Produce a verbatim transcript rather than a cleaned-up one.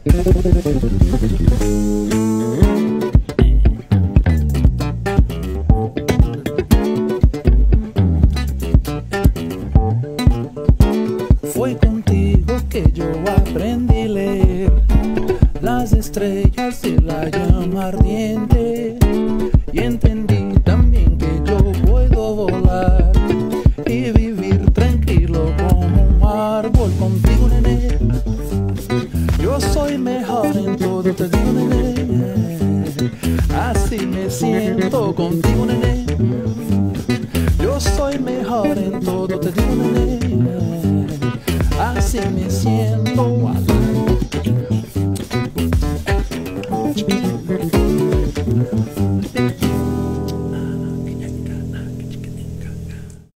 Fue contigo que yo aprendí a leer las estrellas y la llama ardiente, y entendí también que yo puedo volar y vivir tranquilo como un árbol contigo, nene. Yo soy mejor en todo, te digo, nene. Así me siento contigo, nene. Yo soy mejor en todo, te digo, nene. Así me siento.